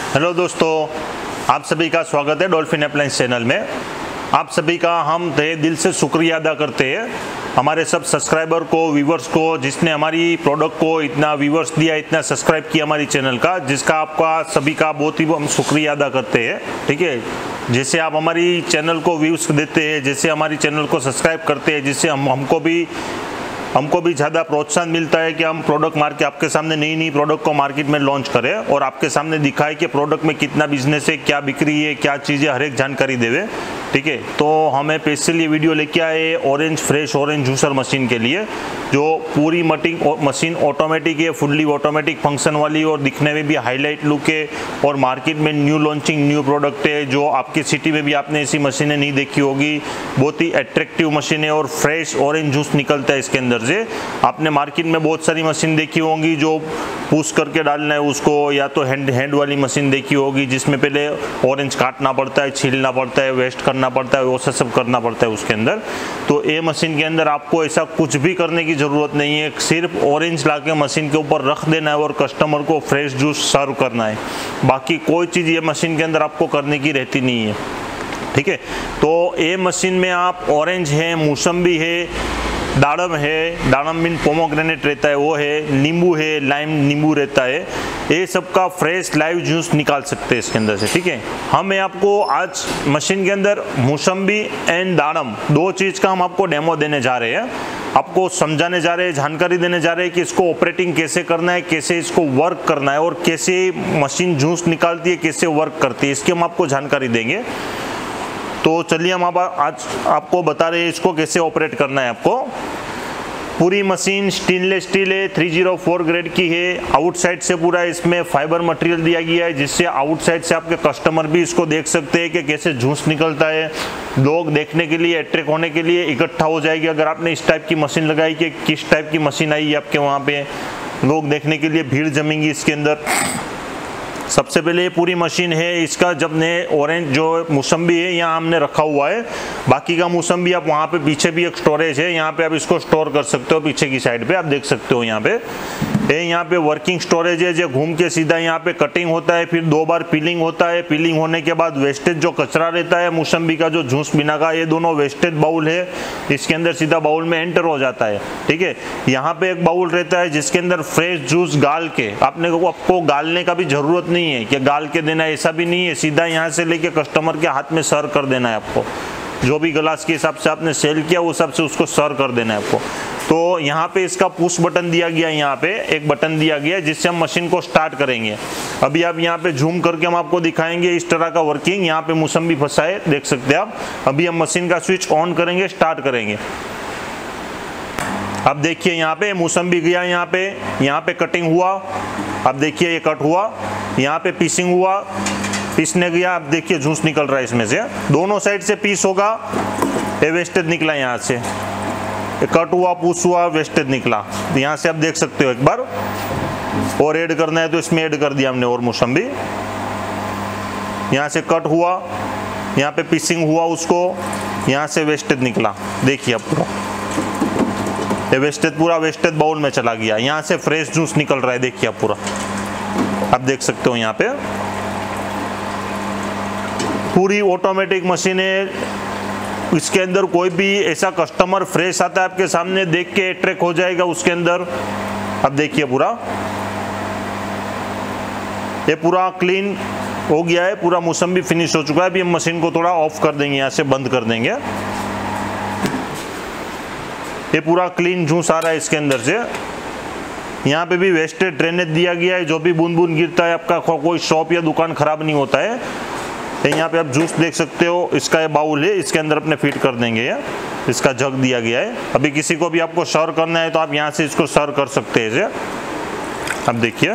Hello दोस्तों, आप सभी का स्वागत है डॉल्फिन अप्लायंस चैनल में। आप सभी का हम तहे दिल से शुक्रिया अदा करते हैं, हमारे सब सब्सक्राइबर को, व्यूवर्स को, जिसने हमारी प्रोडक्ट को इतना व्यूवर्स दिया, इतना सब्सक्राइब किया हमारी चैनल का, जिसका आपका सभी का बहुत ही हम शुक्रिया अदा करते हैं। ठीक है, जैसे आप हमारी चैनल को व्यूज़ देते हैं, जैसे हमारी चैनल को सब्सक्राइब करते हैं, जिससे हमको भी ज़्यादा प्रोत्साहन मिलता है कि हम प्रोडक्ट मार्केट आपके सामने नई प्रोडक्ट को मार्केट में लॉन्च करें और आपके सामने दिखाए कि प्रोडक्ट में कितना बिजनेस है, क्या बिक्री है, क्या चीज़ें, हर एक जानकारी देवे। ठीक है, तो हमें स्पेशली वीडियो लेके आए orange fresh orange juicer machine के लिए, जो पूरी मशीन ऑटोमेटिक है, फुल्ली ऑटोमेटिक फंक्शन वाली और दिखने में भी हाईलाइट लुक है और मार्केट में न्यू लॉन्चिंग न्यू प्रोडक्ट है, जो आपकी सिटी में भी आपने ऐसी मशीनें नहीं देखी होगी। बहुत ही अट्रैक्टिव मशीन है और फ्रेश ऑरेंज जूस निकलता है इसके अंदर से। आपने मार्केट में बहुत सारी मशीन देखी होंगी जो पुश करके डालना है उसको, या तो हैंड वाली मशीन देखी होगी जिसमें पहले ऑरेंज काटना पड़ता है, छीलना पड़ता है, वेस्ट करना पड़ता है, वो सब करना पड़ता है उसके अंदर। तो ये मशीन के अंदर आपको ऐसा कुछ भी करने की ज़रूरत नहीं है, सिर्फ ऑरेंज लाके मशीन के ऊपर रख देना है और कस्टमर को फ्रेश जूस सर्व करना है। बाकी कोई चीज़ ये मशीन के अंदर आपको करने की रहती नहीं है। ठीक है, तो ये मशीन में आप ऑरेंज है, मौसम्बी है, दाड़म है, दाड़म मीन पोमोग्रेनेट रहता है वो है, नींबू है, लाइम नींबू रहता है, ये सब का फ्रेश लाइव जूस निकाल सकते हैं इसके अंदर से। ठीक है, हम आपको आज मशीन के अंदर मौसम्बी एंड दाड़म दो चीज़ का हम आपको डेमो देने जा रहे हैं, आपको समझाने जा रहे हैं, जानकारी देने जा रहे हैं कि इसको ऑपरेटिंग कैसे करना है, कैसे इसको वर्क करना है और कैसे मशीन जूस निकालती है, कैसे वर्क करती है, इसकी हम आपको जानकारी देंगे। तो चलिए हम आज आपको बता रहे हैं इसको कैसे ऑपरेट करना है आपको। पूरी मशीन स्टेनलेस स्टील है, 304 ग्रेड की है। आउटसाइड से पूरा इसमें फाइबर मटेरियल दिया गया है, जिससे आउटसाइड से आपके कस्टमर भी इसको देख सकते हैं कि कैसे जूस निकलता है। लोग देखने के लिए, अट्रैक्ट होने के लिए इकट्ठा हो जाएगी अगर आपने इस टाइप की मशीन लगाई कि किस टाइप की मशीन आई है आपके वहाँ पे, लोग देखने के लिए भीड़ जमेंगी इसके अंदर। सबसे पहले ये पूरी मशीन है, इसका जब ने ऑरेंज जो मौसम्बी है यहाँ हमने रखा हुआ है, बाकी का मौसम्बी आप वहाँ पे पीछे भी एक स्टोरेज है, यहाँ पे आप इसको स्टोर कर सकते हो। पीछे की साइड पे आप देख सकते हो यहाँ पे वर्किंग स्टोरेज है, जो घूम के सीधा यहाँ पे कटिंग होता है, फिर 2 बार पीलिंग होता है। पीलिंग होने के बाद वेस्टेज जो कचरा रहता है मौसम्बी का, जो जूस बिना का, ये दोनों वेस्टेज बाउल है, इसके अंदर सीधा बाउल में एंटर हो जाता है। ठीक है, यहाँ पे एक बाउल रहता है जिसके अंदर फ्रेश जूस गाल के, आपको गालने का भी जरूरत नहीं है कि गाल के देना है, ऐसा भी नहीं है, सीधा यहाँ से लेके कस्टमर के हाथ में सर्व कर देना है आपको। जो भी गिलास के हिसाब से आपने सेल किया उस हिसाब से उसको सर्व कर देना है आपको। तो यहाँ पे इसका पुश बटन दिया गया है, यहाँ पे एक बटन दिया गया है जिससे हम मशीन को स्टार्ट करेंगे। अभी आप यहाँ पे जूम करके हम आपको दिखाएंगे इस तरह का वर्किंग। यहाँ पे मौसम्बी फंसा है, देख सकते हैं आप। अभी हम मशीन का स्विच ऑन करेंगे, स्टार्ट करेंगे। अब देखिए यहाँ पे मौसम्बी गया, यहाँ पे कटिंग हुआ, अब देखिए ये कट हुआ, यहाँ पे पीसिंग हुआ, पीसने गया, अब देखिए जूस निकल रहा है इसमें से, दोनों साइड से पीस होगा, ये वेस्टेज निकला यहाँ से, कट हुआ, पुश हुआ, वेस्टेज निकला। यहाँ से आप देख सकते हो एक बार, और ऐड करना है तो इसमें ऐड कर दिया हमने और मौसम्बी। यहाँ से कट हुआ, यहाँ पे पीसिंग हुआ उसको, यहाँ से वेस्टेज निकला, देखिए अब पूरा ये वेस्टेज पूरा वेस्टेज बाउल में चला गया। यहाँ से फ्रेश जूस निकल रहा है, देखिए आप पूरा, आप देख सकते हो यहाँ पे पूरी ऑटोमेटिक मशीन है। इसके अंदर कोई भी ऐसा कस्टमर फ्रेश आता है आपके सामने, देख के अट्रैक्ट हो जाएगा उसके अंदर। अब देखिए पूरा ये पूरा क्लीन हो गया है, पूरा मौसम्बी फिनिश हो चुका है। अभी हम मशीन को थोड़ा ऑफ कर देंगे, यहाँ से बंद कर देंगे। ये पूरा क्लीन जूस आ रहा है इसके अंदर से। यहाँ पे भी वेस्टेज ड्रेनेज दिया गया है, जो भी बूंद बूंद गिरता है आपका कोई शॉप या दुकान खराब नहीं होता है। यहाँ पे आप जूस देख सकते हो, इसका ये बाउल है, इसके अंदर अपने फिट कर देंगे। ये इसका जग दिया गया है। अभी किसी को भी आपको सर्व करना है तो आप यहाँ से इसको सर्व कर सकते हैं इसे। अब देखिए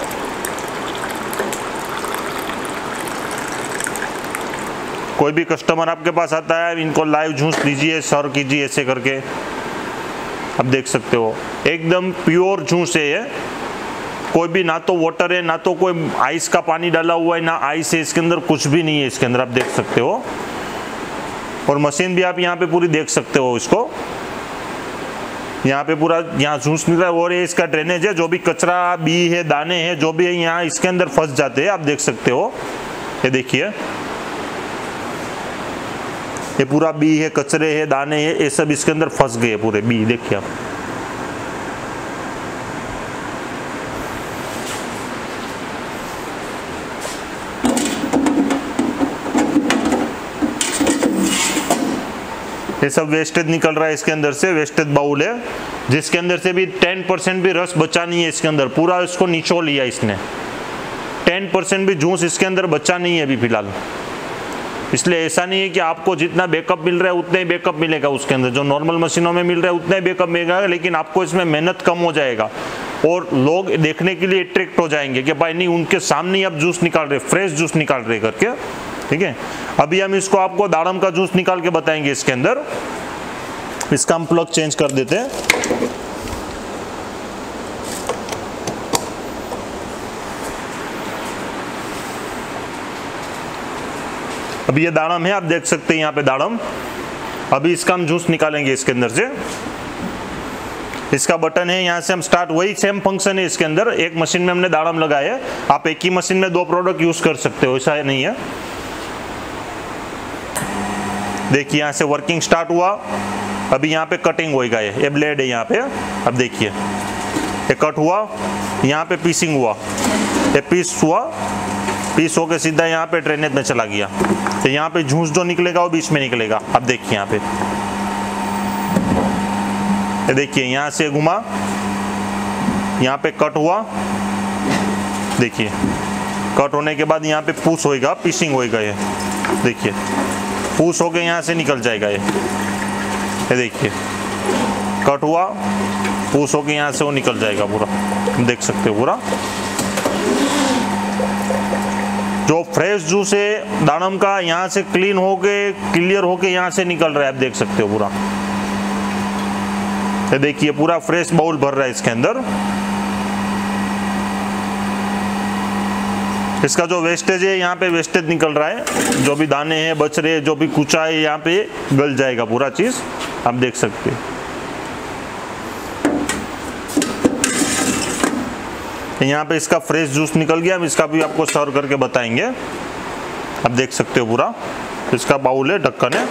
कोई भी कस्टमर आपके पास आता है, इनको लाइव जूस दीजिए, सर्व कीजिए ऐसे करके। अब देख सकते हो एकदम प्योर जूस है ये, कोई भी ना तो वाटर है, ना तो कोई आइस का पानी डाला हुआ है, ना आइस है इसके अंदर, कुछ भी नहीं है इसके अंदर, आप देख सकते हो। और मशीन भी आप यहाँ पे पूरी देख सकते हो इसको। यहाँ पे पूरा यहाँ जूस निकला और ये इसका ड्रेनेज है। जो भी कचरा, बी है, दाने हैं, जो भी है यहाँ इसके अंदर फंस जाते हैं। आप देख सकते हो, ये देखिए, ये पूरा बी है, कचरे है, दाने है, ये सब इसके अंदर फंस गए पूरे बी। देखिए आप, ये सब वेस्टेज निकल रहा है इसके अंदर से। वेस्टेज बाउल है जिसके अंदर से भी 10% भी रस बचा नहीं है इसके अंदर। पूरा इसको निचोड़ लिया इसने, 10% भी जूस इसके अंदर बचा नहीं है अभी फिलहाल। इसलिए ऐसा नहीं है कि आपको जितना बैकअप मिल रहा है उतना ही बैकअप मिलेगा उसके अंदर। जो नॉर्मल मशीनों में मिल रहा है उतना ही बैकअप मिलेगा, लेकिन आपको इसमें मेहनत कम हो जाएगा और लोग देखने के लिए अट्रैक्ट हो जाएंगे कि भाई नहीं, उनके सामने ही आप जूस निकाल रहे, फ्रेश जूस निकाल रहे करके। ठीक है, अभी हम इसको आपको दाड़म का जूस निकाल के बताएंगे इसके अंदर। इसका हम प्लग चेंज कर देते हैं। अभी ये दाड़म है, आप देख सकते हैं यहाँ पे दाड़म। अभी इसका हम जूस निकालेंगे इसके अंदर से। इसका बटन है, यहाँ से हम स्टार्ट, वही सेम फंक्शन है इसके अंदर। एक मशीन में हमने दाड़म लगाया है, आप एक ही मशीन में 2 प्रोडक्ट यूज कर सकते हो, ऐसा नहीं है। देखिए यहाँ से वर्किंग स्टार्ट हुआ। अभी यहाँ पे कटिंग होएगा, ये ब्लेड है यहाँ पे। अब देखिए ये कट हुआ, यहाँ पे पीसिंग हुआ, ये पीस हुआ, पीस होके सीधा यहाँ पे ड्रेनेज में चला गया। तो यहाँ पे जूस जो निकलेगा वो बीच में निकलेगा। अब देखिए यहाँ पे, ये देखिए यहाँ से घुमा, यहाँ पे कट हुआ। देखिए कट होने के बाद यहाँ पे पुश होएगा, पीसिंग होएगा। ये देखिए पुश होके यहाँ से निकल जाएगा ये देखिए कट हुआ, पुश होके यहाँ से वो निकल जाएगा पूरा। देख सकते हो पूरा जो फ्रेश जूस है दाड़म का, यहाँ से क्लीन होके, क्लियर होके यहाँ से निकल रहा है। आप देख सकते हो पूरा, ये देखिए पूरा फ्रेश बाउल भर रहा है इसके अंदर। इसका जो वेस्टेज है, यहाँ पे वेस्टेज निकल रहा है, जो भी दाने हैं बच रहे, जो भी कुचा है, यहाँ पे गल जाएगा पूरा चीज। आप देख सकते हैं यहाँ पे इसका फ्रेश जूस निकल गया। हम इसका भी आपको सर्व करके बताएंगे। आप देख सकते हो पूरा, इसका बाउल है, ढक्कन है।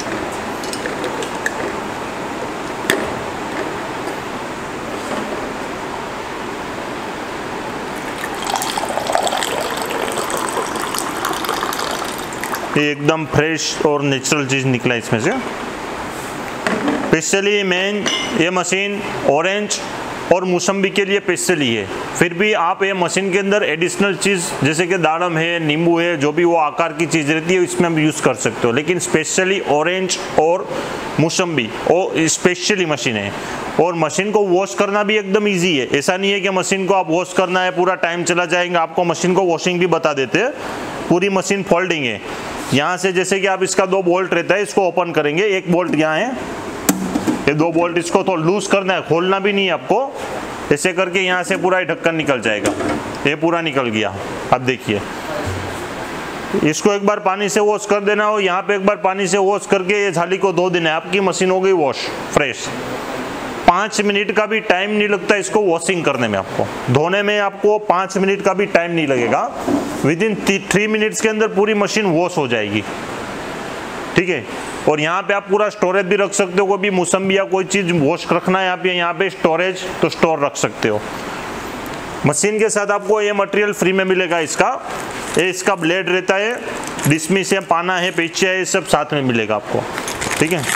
ये एकदम फ्रेश और नेचुरल चीज निकला इसमें से। स्पेशली मेन ये मशीन ऑरेंज और मौसम्बी के लिए स्पेशली है। फिर भी आप ये मशीन के अंदर एडिशनल चीज़ जैसे कि दाड़म है, नींबू है, जो भी वो आकार की चीज़ रहती है इसमें हम यूज़ कर सकते हो। लेकिन स्पेशली ऑरेंज और मौसम्बी वो स्पेशली मशीन है। और मशीन को वॉश करना भी एकदम इजी है। ऐसा नहीं है कि मशीन को आप वॉश करना है, पूरा टाइम चला जाएगा। आपको मशीन को वॉशिंग भी बता देते हैं। पूरी मशीन फोल्डिंग है। यहाँ से जैसे कि आप इसका 2 बोल्ट रहता है, इसको ओपन करेंगे। एक बोल्ट यहाँ है, ये 2 बोल्ट इसको तो लूज करना है, खोलना भी नहीं है आपको। ऐसे करके यहाँ से पूरा ढक्कन निकल जाएगा। ये पूरा निकल गया। अब देखिए इसको एक बार पानी से वॉश कर देना हो, यहाँ पे एक बार पानी से वॉश करके ये झाली को धो देना है, आपकी मशीन हो गई वॉश फ्रेश। 5 मिनट का भी टाइम नहीं लगता इसको वॉशिंग करने में। आपको धोने में आपको 5 मिनट का भी टाइम नहीं लगेगा। विदिन 3 मिनट्स के अंदर पूरी मशीन वॉश हो जाएगी। ठीक है। और यहाँ पे आप पूरा स्टोरेज भी रख सकते हो। कोई भी मौसम्बी या कोई चीज वॉश रखना है यहाँ पे स्टोरेज तो स्टोर रख सकते हो। मशीन के साथ आपको ये मटेरियल फ्री में मिलेगा। ये इसका ब्लेड रहता है, डिस्मिस है, पाना है, पेचिया है, ये सब साथ में मिलेगा आपको। ठीक है।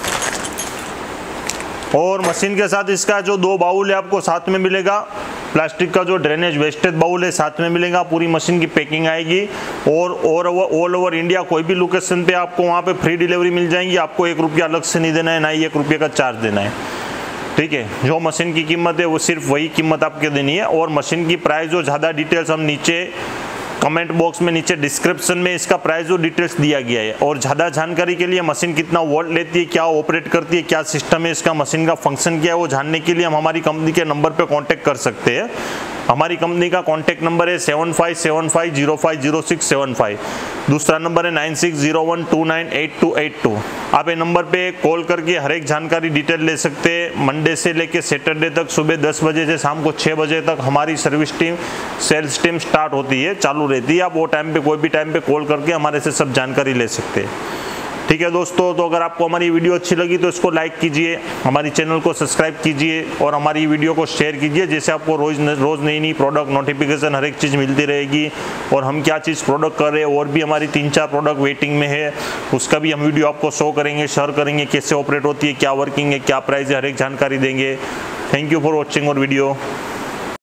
और मशीन के साथ इसका जो 2 बाउल है आपको साथ में मिलेगा। प्लास्टिक का जो ड्रेनेज वेस्टेज बाउल है साथ में मिलेगा। पूरी मशीन की पैकिंग आएगी। और ऑल ओवर इंडिया कोई भी लोकेशन पे आपको वहाँ पे फ्री डिलीवरी मिल जाएंगी। आपको 1 रुपया अलग से नहीं देना है, ना ही 1 रुपये का चार्ज देना है। ठीक है। जो मशीन की कीमत है वो सिर्फ वही कीमत आपके देनी है। और मशीन की प्राइस जो ज़्यादा डिटेल्स हम नीचे कमेंट बॉक्स में, नीचे डिस्क्रिप्शन में इसका प्राइस और डिटेल्स दिया गया है। और ज़्यादा जानकारी के लिए मशीन कितना वोल्ट लेती है, क्या ऑपरेट करती है, क्या सिस्टम है इसका, मशीन का फंक्शन क्या है, वो जानने के लिए हम हमारी कंपनी के नंबर पे कांटेक्ट कर सकते हैं। हमारी कंपनी का कॉन्टैक्ट नंबर है 7575050675। दूसरा नंबर है 9601298282। आप ये नंबर पे कॉल करके हर एक जानकारी डिटेल ले सकते हैं। मंडे से लेके सैटरडे तक सुबह 10 बजे से शाम को 6 बजे तक हमारी service team, sales team start होती है, चालू रहती है। आप वो टाइम पे कोई भी टाइम पे कॉल करके हमारे से सब जानकारी ले सकते हैं। ठीक है दोस्तों, तो अगर आपको हमारी वीडियो अच्छी लगी तो इसको लाइक कीजिए, हमारी चैनल को सब्सक्राइब कीजिए और हमारी वीडियो को शेयर कीजिए, जैसे आपको रोज़ नई नई प्रोडक्ट नोटिफिकेशन हर एक चीज़ मिलती रहेगी। और हम क्या चीज़ प्रोडक्ट कर रहे हैं, और भी हमारी 3-4 प्रोडक्ट वेटिंग में है, उसका भी हम वीडियो आपको शो करेंगे, शेयर करेंगे, कैसे ऑपरेट होती है, क्या वर्किंग है, क्या प्राइस है, हर एक जानकारी देंगे। थैंक यू फॉर वॉचिंग और वीडियो।